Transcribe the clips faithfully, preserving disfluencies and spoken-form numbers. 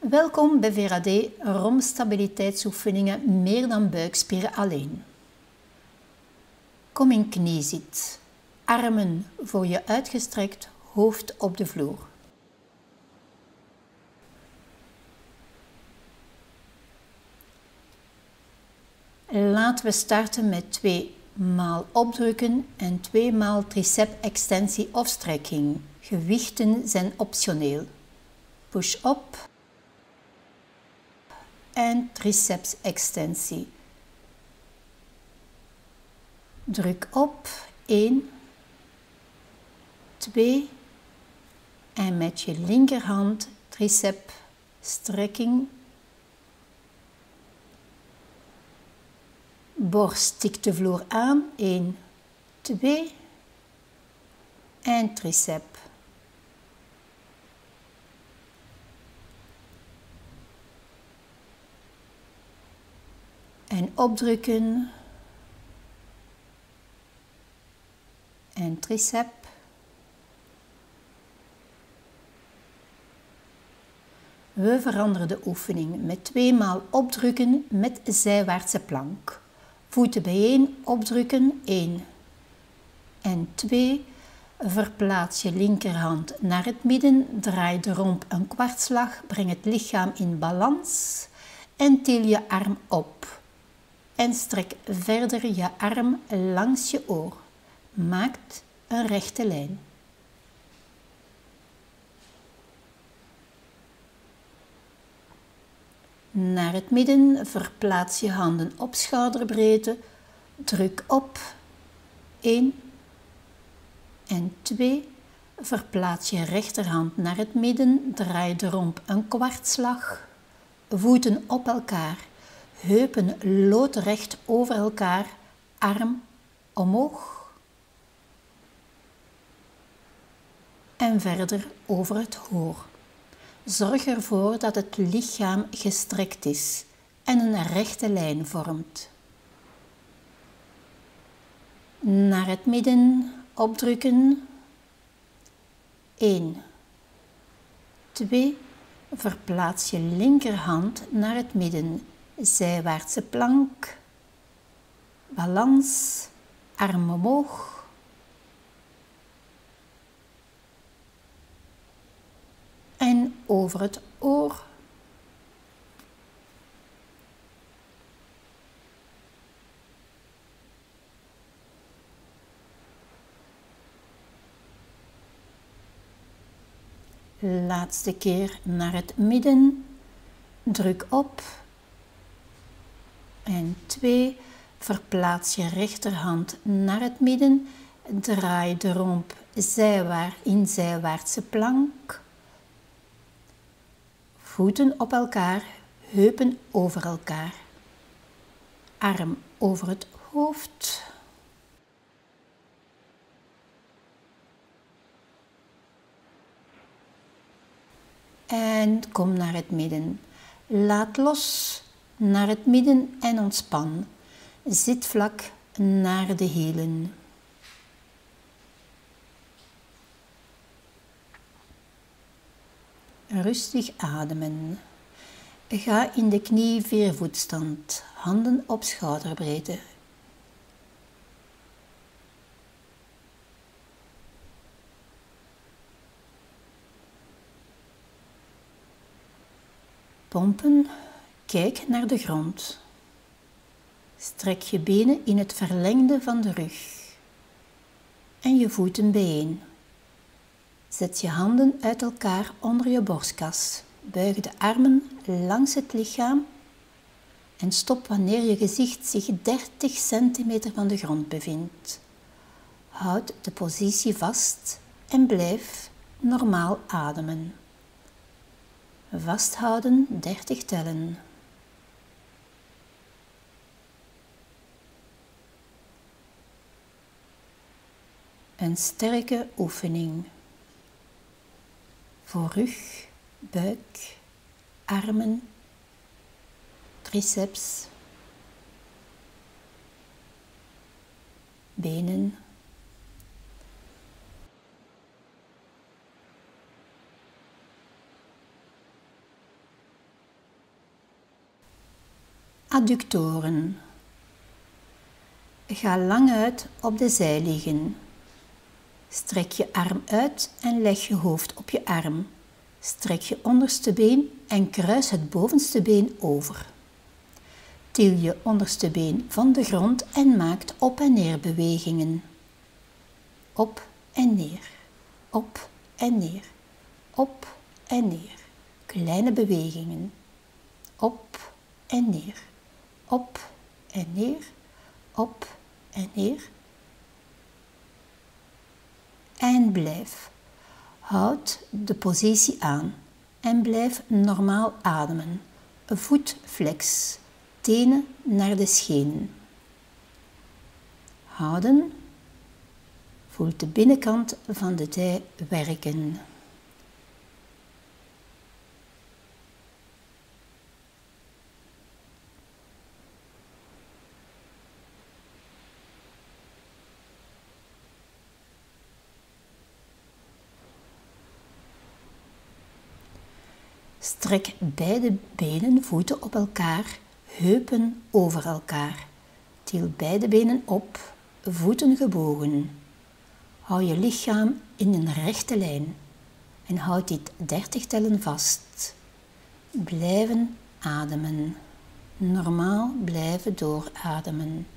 Welkom bij V R A D romstabiliteitsoefeningen meer dan buikspieren alleen. Kom in kniezit. Armen voor je uitgestrekt, hoofd op de vloer. Laten we starten met twee maal opdrukken en twee maal tricep-extensie of strekking. Gewichten zijn optioneel. Push-up en triceps-extensie. Druk op, één, twee en met je linkerhand tricep strekking. Borst tikt de vloer aan, één, twee en tricep. En opdrukken en tricep. We veranderen de oefening met twee maal opdrukken met zijwaartse plank. Voeten bijeen, opdrukken, één en twee. Verplaats je linkerhand naar het midden, draai de romp een kwartslag, breng het lichaam in balans en til je arm op. En strek verder je arm langs je oor. Maak een rechte lijn. Naar het midden, verplaats je handen op schouderbreedte, druk op, één en twee. Verplaats je rechterhand naar het midden, draai de romp een kwartslag, voeten op elkaar, heupen loodrecht over elkaar, arm omhoog en verder over het hoor. Zorg ervoor dat het lichaam gestrekt is en een rechte lijn vormt. Naar het midden opdrukken, één, twee. Verplaats je linkerhand naar het midden, zijwaartse plank, balans, arm omhoog en over het oor. Laatste keer naar het midden, druk op en twee. Verplaats je rechterhand naar het midden, draai de romp zijwaarts in zijwaartse plank. Voeten op elkaar, heupen over elkaar. Arm over het hoofd. En kom naar het midden. Laat los naar het midden en ontspan. Zit vlak naar de hielen. Rustig ademen. Ga in de knie-veervoetstand, handen op schouderbreedte. Pompen, kijk naar de grond. Strek je benen in het verlengde van de rug en je voeten bijeen. Zet je handen uit elkaar onder je borstkas. Buig de armen langs het lichaam en stop wanneer je gezicht zich dertig centimeter van de grond bevindt. Houd de positie vast en blijf normaal ademen. Vasthouden, dertig tellen. Een sterke oefening. Voor rug, buik, armen, triceps, benen. adductoren. Ga lang uit op de zij liggen. Strek je arm uit en leg je hoofd op je arm. Strek je onderste been en kruis het bovenste been over. Til je onderste been van de grond en maakt op- en neer bewegingen. Op en neer, op en neer, op en neer. Kleine bewegingen. Op en neer, op en neer, op en neer. En blijf. Houd de positie aan en blijf normaal ademen. Voet flex, tenen naar de schenen. Houden. Voel de binnenkant van de dij werken. Strek beide benen, voeten op elkaar, heupen over elkaar. Til beide benen op, voeten gebogen. Hou je lichaam in een rechte lijn en houd dit dertig tellen vast. Blijven ademen. Normaal blijven doorademen.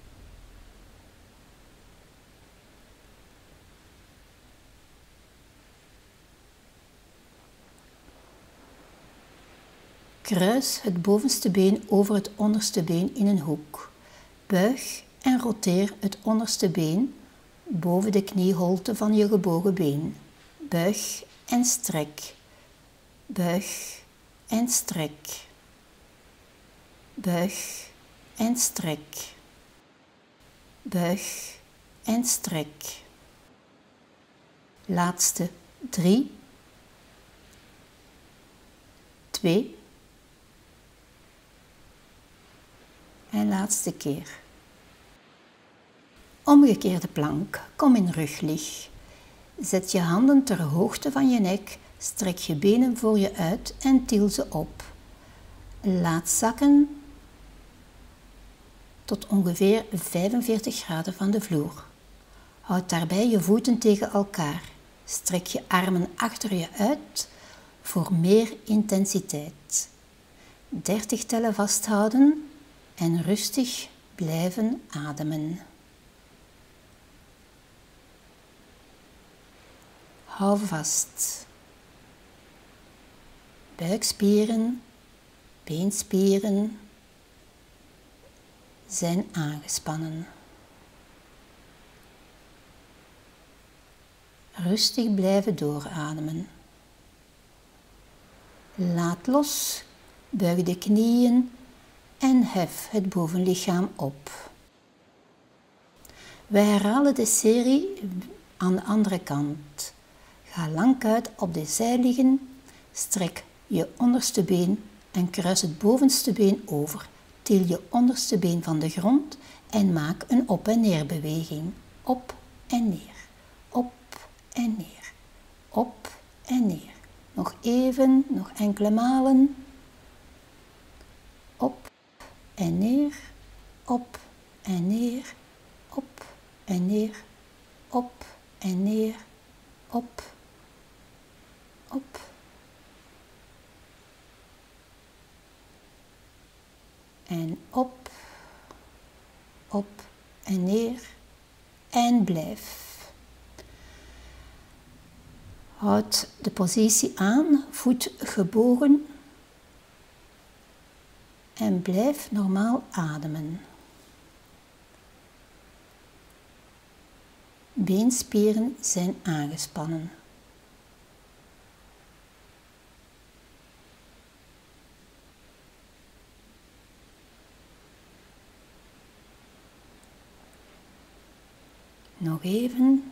Kruis het bovenste been over het onderste been in een hoek. Buig en roteer het onderste been boven de knieholte van je gebogen been. Buig en strek. Buig en strek. Buig en strek. Buig en strek. Laatste drie, twee en laatste keer. Omgekeerde plank. Kom in ruglig. Zet je handen ter hoogte van je nek, strek je benen voor je uit en til ze op. Laat zakken tot ongeveer vijfenveertig graden van de vloer. Houd daarbij je voeten tegen elkaar. Strek je armen achter je uit voor meer intensiteit. dertig tellen vasthouden en rustig blijven ademen. Hou vast. Buikspieren, beenspieren zijn aangespannen. Rustig blijven doorademen. Laat los, buig de knieën en hef het bovenlichaam op. We herhalen de serie aan de andere kant. Ga lang uit op de zij liggen, strek je onderste been en kruis het bovenste been over. Til je onderste been van de grond en maak een op- en neerbeweging. Op en neer, op en neer, op en neer. Nog even, nog enkele malen. Op en neer, op en neer, op en neer, op en neer, op, op. En op, op en neer en blijf. Houd de positie aan, voet gebogen en blijf normaal ademen. Beenspieren zijn aangespannen. Nog even.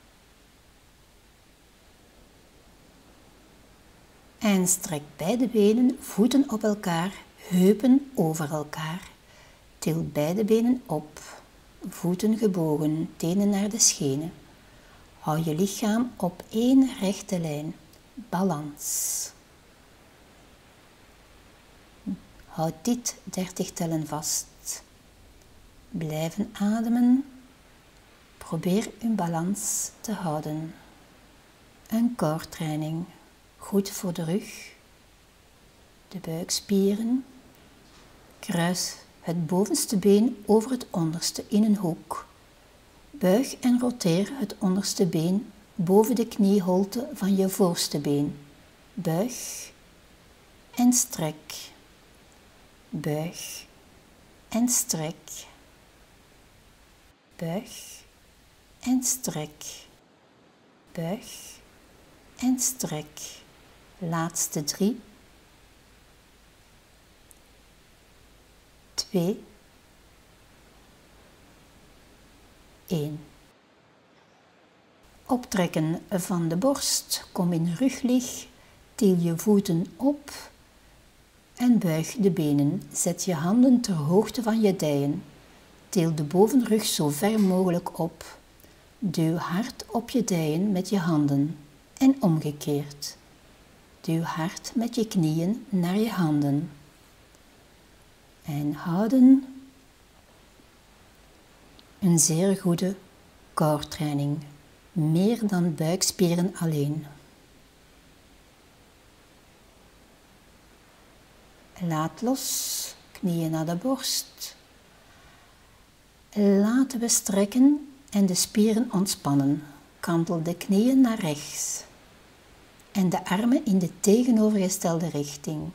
En strek beide benen, voeten op elkaar, heupen over elkaar. Til beide benen op, voeten gebogen, tenen naar de schenen. Hou je lichaam op één rechte lijn. Balans. Houd dit dertig tellen vast. Blijven ademen. Probeer uw balans te houden. Een core training. Goed voor de rug, de buikspieren. Kruis het bovenste been over het onderste in een hoek. Buig en roteer het onderste been boven de knieholte van je voorste been. Buig en strek. Buig en strek. Buig en strek. Buig en strek. Laatste drie. Twee. één. Optrekken van de borst. Kom in ruglig. Til je voeten op. En buig de benen. Zet je handen ter hoogte van je dijen. Til de bovenrug zo ver mogelijk op. Duw hard op je dijen met je handen. En omgekeerd. Duw hard met je knieën naar je handen. En houden. Een zeer goede core training. Meer dan buikspieren alleen. Laat los. Knieën naar de borst. Laten we strekken en de spieren ontspannen. Kantel de knieën naar rechts. En de armen in de tegenovergestelde richting.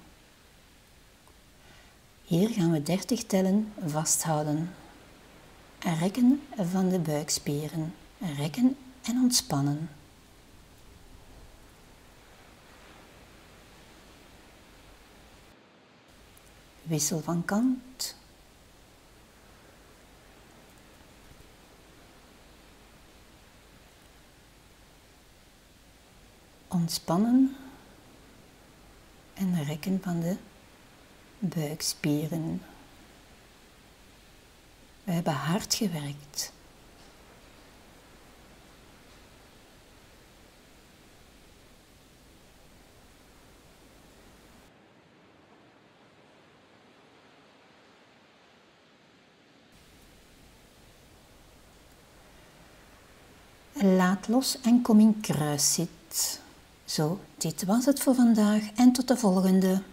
Hier gaan we dertig tellen vasthouden. Rekken van de buikspieren. Rekken en ontspannen. Wissel van kant. Ontspannen en rekken van de buikspieren. We hebben hard gewerkt. Laat los en kom in kruiszit. Zo, dit was het voor vandaag en tot de volgende.